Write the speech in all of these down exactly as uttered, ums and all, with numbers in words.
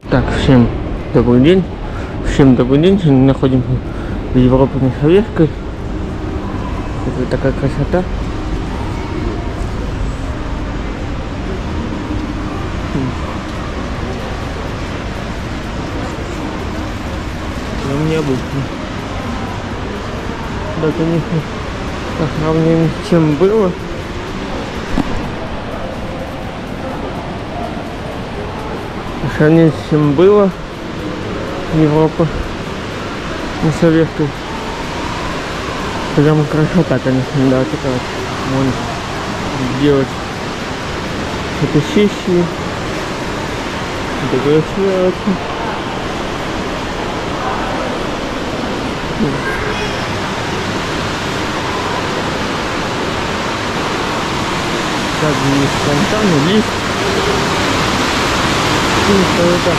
Так, всем добрый день. Всем добрый день. Мы находимся в Европе на Советской. Это такая красота. Ну, необычно. Да, конечно, по сравнению с чем было. По сравнению с чем было Европа на Советской. Прям красота, конечно, да, такая. Можно сделать фотосессии. Фотографироваться. Также есть фонтан, лифт. И это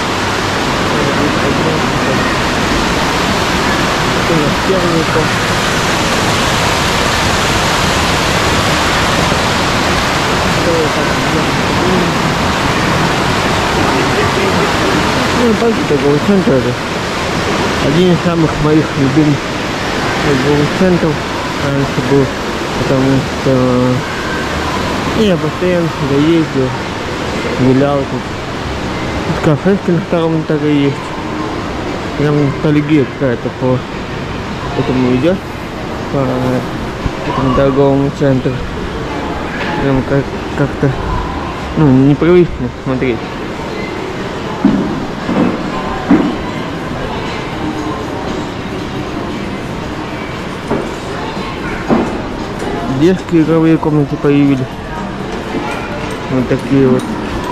это на первый этаж. Ну, парк торговый центр это один из самых моих любимых торговых центров раньше был, потому что я постоянно сюда ездил, гулял тут. Тут кафешка на втором этаже есть. Прям ностальгия какая-то по этому идет, по этому торговому центру. Прям как как-то, ну, непривычно смотреть. Детские игровые комнаты появились. Вот такие вот.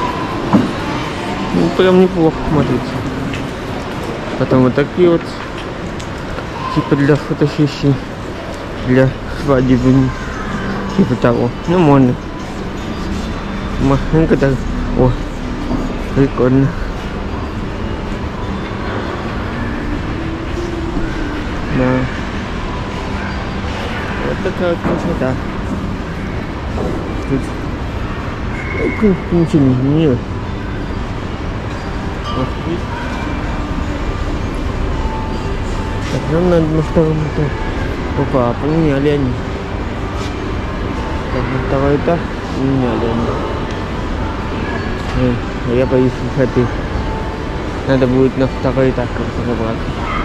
Ну, прям неплохо смотрится. Потом вот такие вот. Типа для фотосессий. Для свадебных. Типа того. Ну, можно. Машинка так. О, прикольно. Да. Вот такая вот красота. Тут ничего не изменилось. Так, нам надо на втором этаже. Опа, поменяли они. Так, на второй этаж поменяли они. А я боюсь высоты. Надо будет на второй этаж как-то забраться.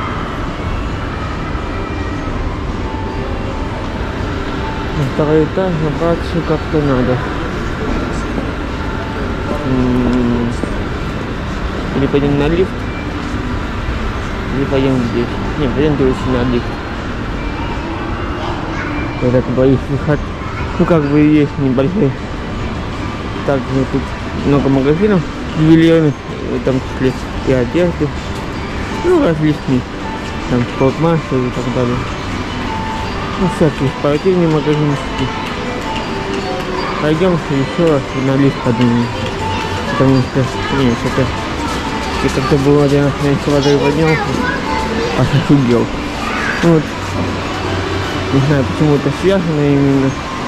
На второй этаж набраться как-то надо. Или пойдем на лифт, или пойдем здесь. Не, пойдем короче на лифт. Я так боюсь высот. Ну как бы есть небольшой. Также тут много магазинов ювелирных, в том числе и одежды. Ну различные. Там спортмастер и так далее. Ну всякие спортивные магазинчики. Пойдем еще раз на лифт поднимем. Потому что, нет, это я как-то было один раз на эскалаторе поднялся, аж офигел. Ну вот, не знаю, почему это связано именно.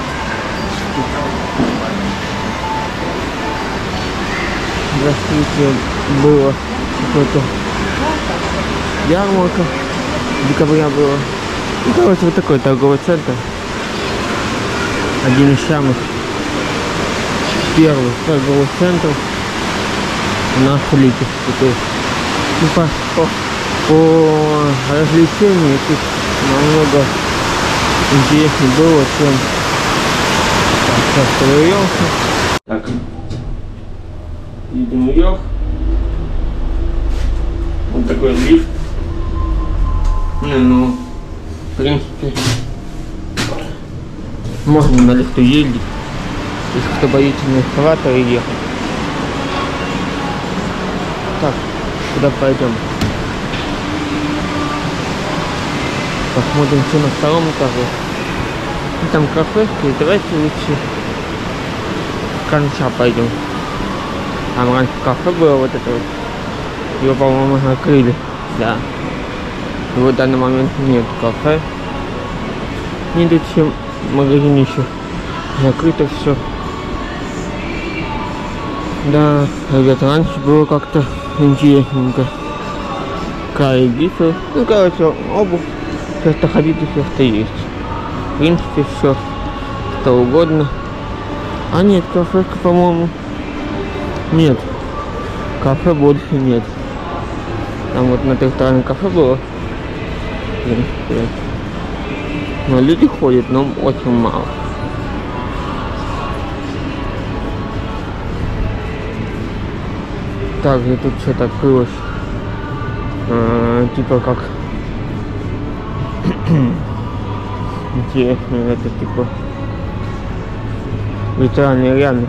Здравствуйте, было какое-то ярмарка, декабря было. Ну, короче, вот такой торговый центр. Один из самых первых торговых центров на Филиппе. Ну, по, по, по развлечению тут намного интереснее было, чем сейчас проверялся. Так, едем вверх. Вот такой лифт. Не, ну, в принципе, можно на лифту ездить, если кто боится на эскалаторе ехать. Так, куда пойдем? Посмотрим, что на втором этаже. Ну, там кафешка, и давайте лучше с конца пойдем. Там раньше кафе было вот это вот. Его, по-моему, закрыли. Да. И вот в данный момент нет кафе. Не тут все магазин еще закрыто все. Да, ребята, раньше было как-то интересненько. Кайгисы. Ну, короче, обувь. Все, что хотите, все, что есть. В принципе, все, что угодно. А нет, кафешка, по-моему, нет. Кафе больше нет. Там вот на той стороне кафе было. В принципе. Но люди ходят, но очень мало. Также тут что-то открылось. А, типа как интересно, это типа виртуальная реальность.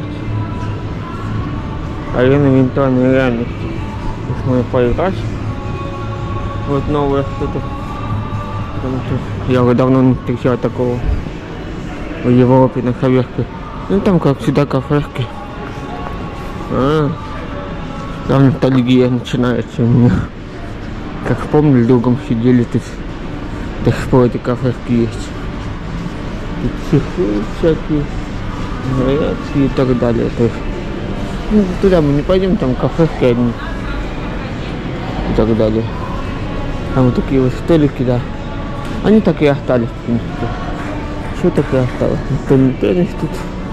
Арена виртуальной реальности. Можно поиграть. Вот новое что-то. Я уже давно не встречал такого в Европе на кафешке. Ну там как всегда кафешки. А, там ностальгия начинается у меня. Как помню, с другом сидели тут. До сих пор эти кафешки есть. Тут цифры всякие, нарядки и так далее. То есть, ну, туда мы не пойдем, там кафешки одни. И так далее. Там вот такие вот столики, да. Они так и остались, в принципе. Все так и осталось. Теннис тут.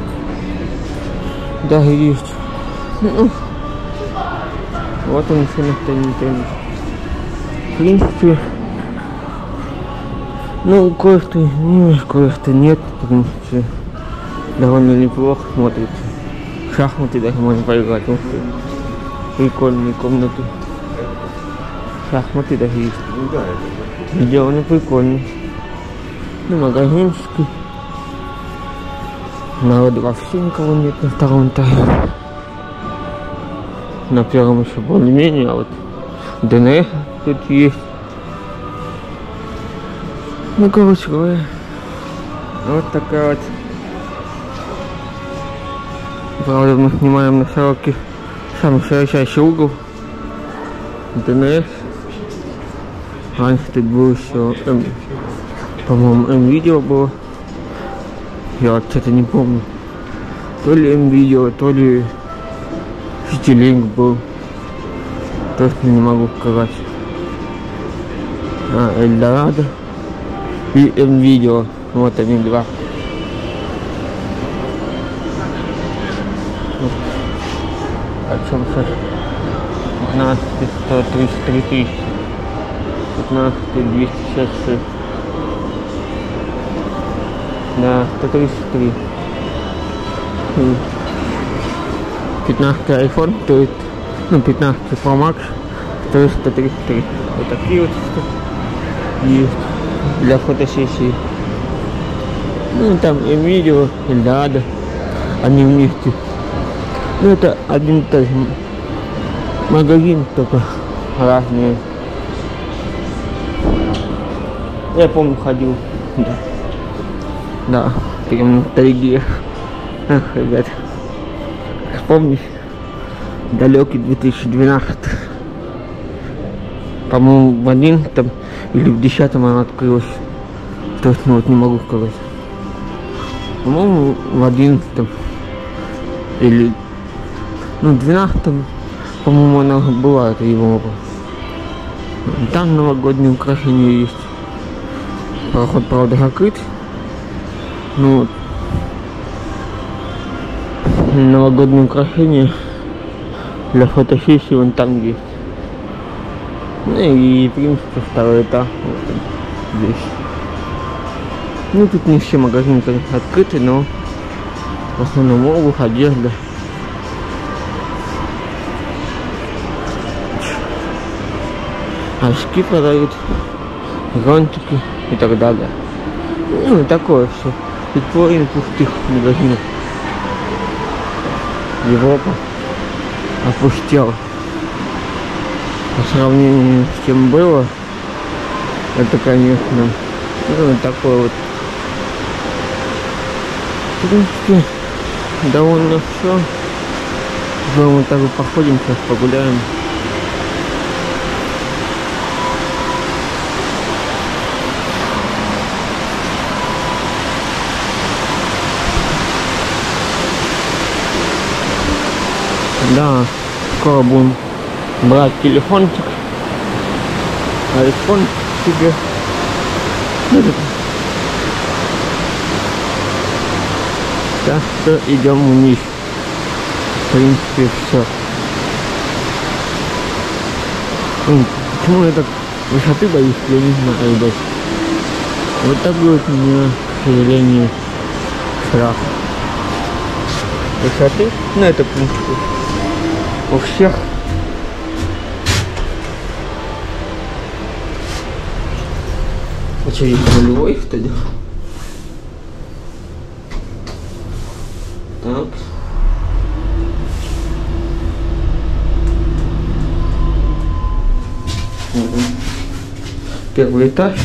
Да, есть. Ну, вот он еще на теннис. В принципе, ну, кое-что есть, кое-что нет, в принципе, довольно неплохо смотрится. Шахматы даже можно поиграть, ух ты. Прикольные комнаты. Шахматы даже есть. Сделаны прикольно. Ну, магазинчики. Народу вообще никого нет на втором этаже. На первом еще более-менее, а вот ДНР тут есть. Ну, короче говоря, вот такая вот. Правда, мы снимаем на широкий, самый широчайший угол. ДНР. Раньше тут было еще, эм, по-моему, М-видео было. Я вот что-то не помню. То ли М-видео, то ли Ситилинк был. Точно не могу сказать. А, Эльдорадо и М-видео. Вот они два. О чем сейчас? пятнадцать, сто тридцать три тысячи. пятнадцать, двести шестьдесят шесть. Да, сто тридцать три. пятнадцатый iPhone стоит, ну, пятнадцатый Pro Max стоит сто тридцать три. Вот такие вот есть для фотосессии. Ну, там М-видео, Эльдорадо, они вместе. Ну, это один и тот же магазин, только разные. Я помню, ходил, да. Да, прям ностальгия. Ах, ребят. Помнишь? Далекий две тысячи двенадцатый. По-моему, в одиннадцатом или в десятом она открылась. Точно вот не могу сказать. По-моему, в одиннадцатом или, ну, двенадцатом, по-моему, она была, это Европа. Там новогодние украшения есть. Проход, правда, закрыт. Ну, новогодние украшения для фотосессии вон там есть. Ну и, в принципе, второй этаж вот здесь. Ну, тут не все магазины, конечно, открыты, но в основном обувь, одежда. Очки продают, зонтики и так далее. Ну, и такое все. Тут половина пустых магазинов. Европа опустела. По сравнению с чем было, это, конечно, ну, такое вот. В принципе, довольно все. Мы так и походим, сейчас погуляем. Да, скоро будем брать телефончик, айфон себе. Так что идем вниз. В принципе, все. Почему я так высоты боюсь, я не знаю, ребят. Вот так будет у меня, к сожалению, страх. Высоты, ну это, в принципе, у всех. А что, есть нулевой, что ли? Так. Угу. Первый этаж.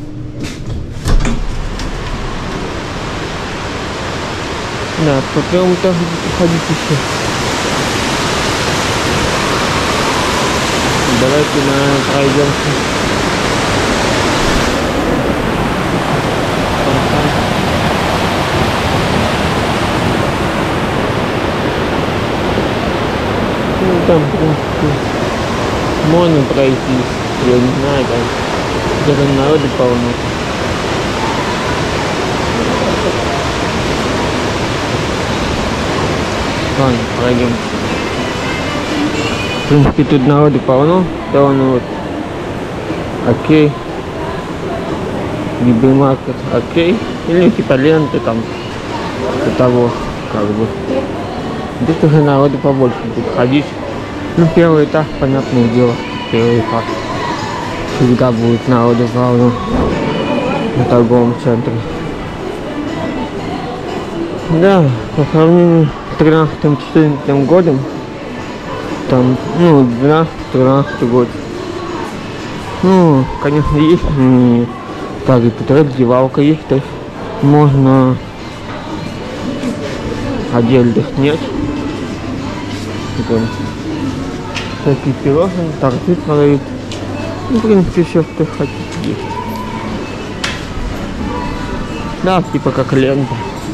Да, по первому этажу ходить еще. Давайте, наверное, пройдемся. Ну там, в принципе, можно пройти, я не знаю, там где-то народу полно. Ладно, пройдем. В принципе, тут народу полно, то он вот, окей, гипермаркет, окей, или типа ленты там, до того, как бы. Здесь уже народу побольше будет ходить. Ну, первый этаж, понятное дело, первый этаж. Всегда будет народу полно на торговом центре. Да, по сравнению с тринадцатым-четырнадцатым годом, там, ну, двенадцатый-тринадцатый год, ну, конечно, есть не так и раздевалка есть, то есть можно отдельных снять. Такие пирожные, торты продают. Ну, в принципе, все, что хотите, есть. Да, типа как лента.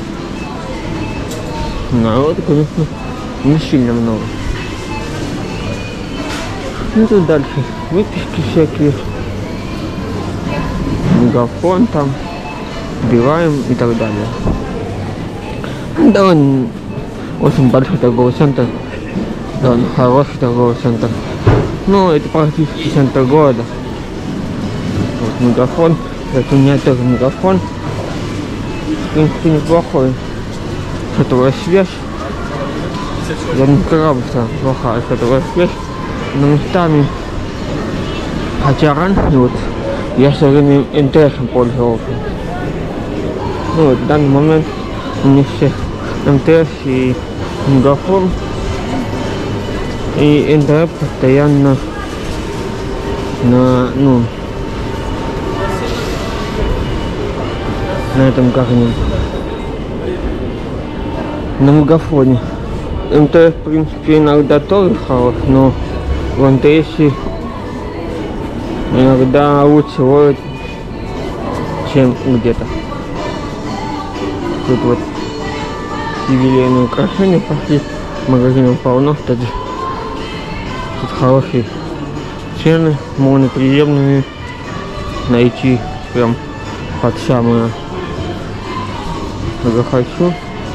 Народу, конечно, не сильно много. Ну, тут дальше выписки всякие. Мегафон там, Билайн и так далее. Да, он очень большой торговый центр. Да, он хороший торговый центр. Ну, это практически центр города. Вот Мегафон. Это у меня тоже Мегафон. В принципе, неплохой. Сотовая связь. Я не сказал, что плохая сотовая связь. Но местами, хотя раньше вот я все время эн тэ эсом пользовался. Ну вот в данный момент у меня все эм тэ эс и Мегафон. И эн тэ эс постоянно на, ну, на этом как они, на Мегафоне. эм тэ эс, в принципе, иногда тоже хорош, но в эн тэ эсе иногда лучше ловит, чем где-то. Тут вот ювелирные украшения пошли, магазинов полно, кстати. Тут хорошие цены, можно приемные найти прям под самое захочу.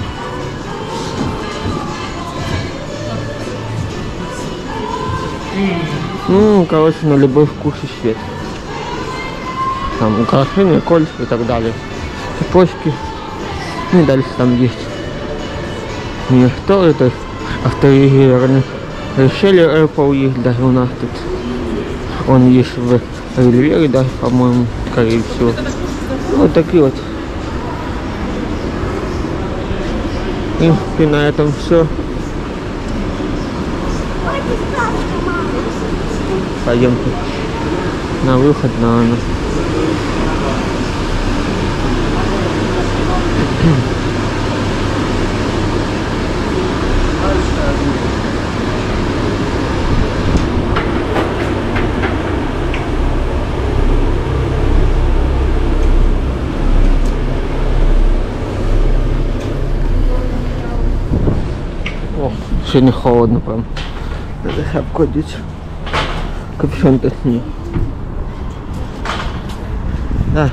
Ну, короче, на любой вкус и цвет. Там украшения, кольца и так далее. Цепочки. Ну и дальше там есть не что это авторизированный решили Apple есть даже у нас тут. Он есть в Рильвере, да, по-моему, скорее всего. Вот такие вот. В принципе, на этом все. Пойдемте на выход, наверное. О, сегодня холодно прям. Надо шапку одеть. Капюшон-то сними. Да.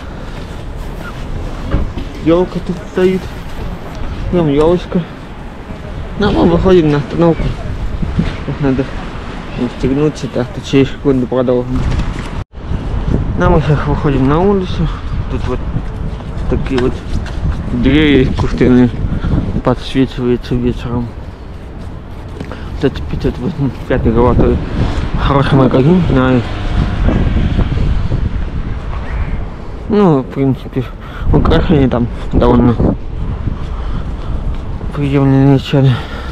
Елка тут стоит. Прям елочка. Ну, мы выходим на остановку. Надо устегнуться, так-то через секунду продолжим. Ну, мы сейчас выходим на улицу. Тут вот такие вот деревья искусственные подсвечиваются вечером. Вот это пятьсот восемьдесят пятый золотой. Хороший магазин, знаю. Ну, в принципе, украшения там довольно приемные начали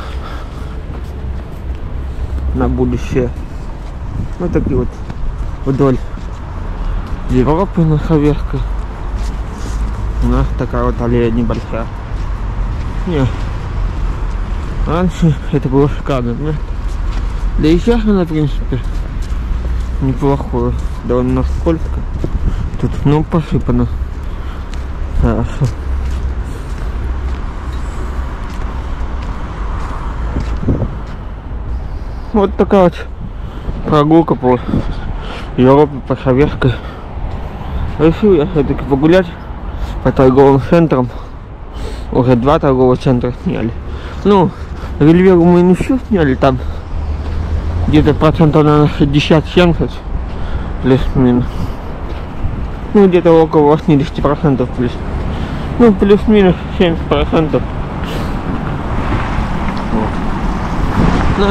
на будущее. Вот такие вот вдоль Европы на Хаверской. У нас такая вот аллея небольшая. Не. Раньше это было шикарно, да? Да и сейчас она, в принципе, неплохое. Довольно скользко. Тут, ну, посыпано. Хорошо. Вот такая вот прогулка по Европе, по Хаверской. Решил я все-таки погулять по торговым центрам. Уже два торговых центра сняли. Ну, Рильверу мы не все сняли, там где-то процентов на шестьдесят-семьдесят плюс-минус. Ну, где-то около восьмидесяти процентов плюс. Ну, плюс-минус семьдесят процентов. Вот. Ну,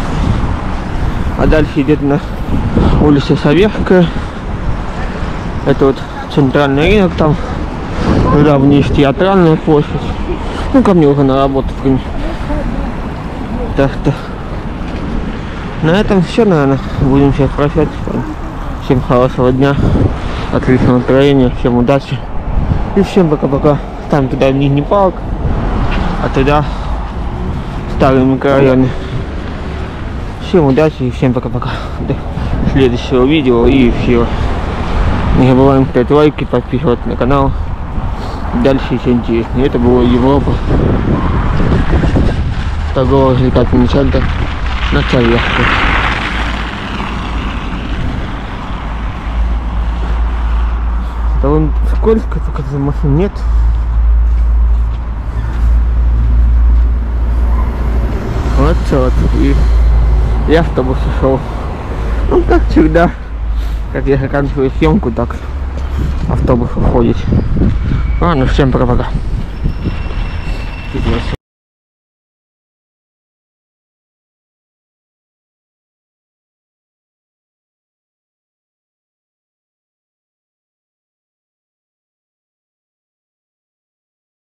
а дальше идет на улице Советская. Это вот центральный рынок, там туда вниз Театральная площадь. Ну, ко мне уже на работу, в принципе. Так-то. На этом все, наверное. Будем сейчас прощаться. Всем хорошего дня, отличного настроения, всем удачи. И всем пока-пока. Там туда Нижний парк, а туда старые микрорайоны. Всем удачи и всем пока-пока. До следующего видео и эфира. Не забываем ставить лайки, подписываться на канал. Дальше еще интереснее. Это была Европа. Торгово-развлекательный центр на Советской. Довольно скользко, только за машин нет. Вот все вот. И, и автобус ушел. Ну, как всегда. Как я заканчиваю съемку, так автобус уходит. Ладно, всем пока-пока.